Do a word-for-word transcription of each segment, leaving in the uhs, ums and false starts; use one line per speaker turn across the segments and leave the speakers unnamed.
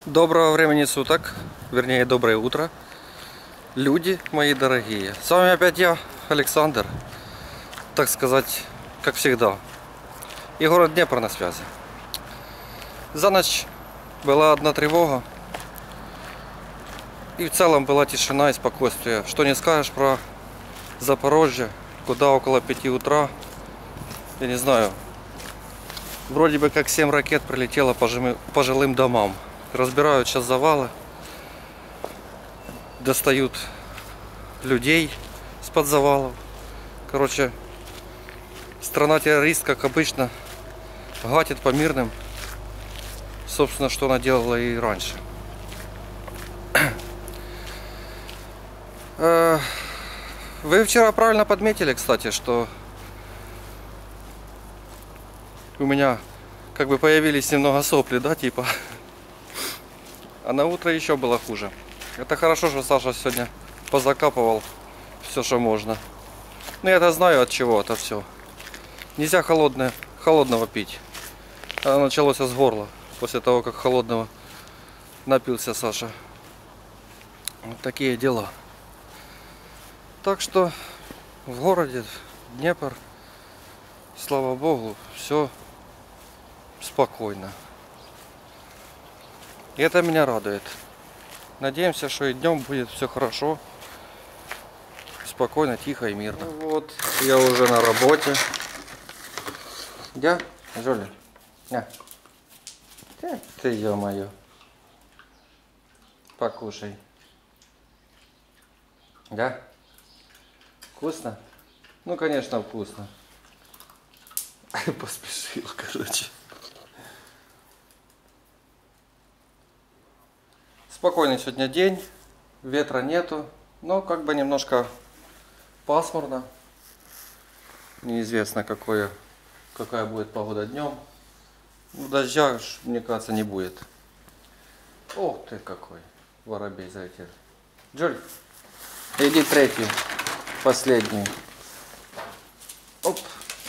Доброго времени суток, вернее доброе утро, люди мои дорогие. С вами опять я, Александр, так сказать, как всегда. И город Днепр на связи. За ночь была одна тревога. И в целом была тишина и спокойствие. Что не скажешь про Запорожье, куда около пяти утра, я не знаю, вроде бы как семь ракет прилетело по жилым домам. Разбирают сейчас завалы, достают людей с-под завалов. Короче, страна-террорист, как обычно, гатит по мирным. Собственно, что она делала и раньше. Вы вчера правильно подметили, кстати, что у меня как бы появились немного сопли, да, типа. А на утро еще было хуже. Это хорошо, что Саша сегодня позакапывал все, что можно. Ну, я-то знаю от чего это все. Нельзя холодное, холодного пить. Оно началось с горла. После того, как холодного напился Саша. Вот такие дела. Так что в городе Днепр, слава богу, все спокойно. И это меня радует. Надеемся, что и днем будет все хорошо. Спокойно, тихо и мирно. Ну вот, я уже на работе. Я, Жоля? На. Ты, ё-моё. Покушай. Да? Вкусно? Ну, конечно, вкусно. Поспешил, короче. Спокойный сегодня день, ветра нету, но как бы немножко пасмурно. Неизвестно, какое, какая будет погода днем. Дождя, мне кажется, не будет. Ох ты какой воробей залетел. Джоль, иди третий, последний. Оп.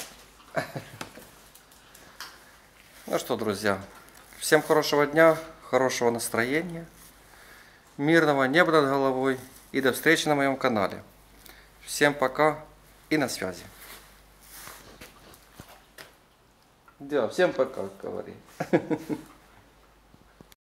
Ну что, друзья, всем хорошего дня, хорошего настроения. Мирного неба над головой и до встречи на моем канале. Всем пока и на связи. Да, всем пока, говори.